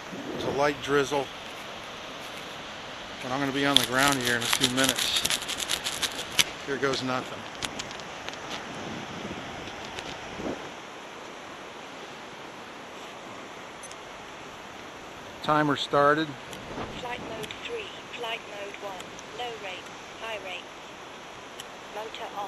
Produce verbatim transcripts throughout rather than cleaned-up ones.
There's a light drizzle, but I'm going to be on the ground here in a few minutes. Here goes nothing. Timer started. Flight mode three, flight mode one, low rate, high rate, motor on.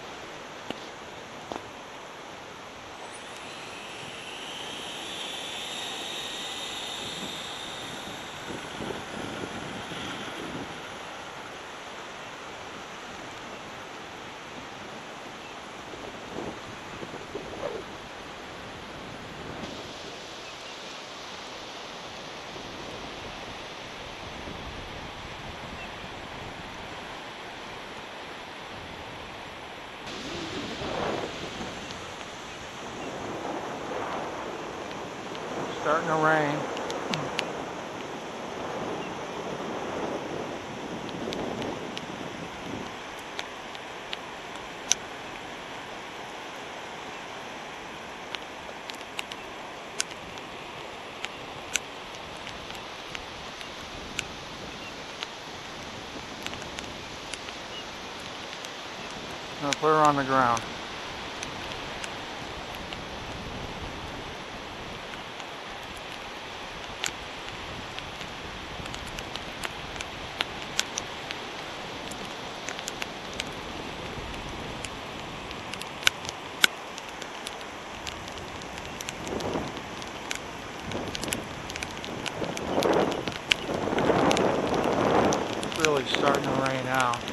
Starting to rain. I'm gonna put her on the ground. Really starting to rain out.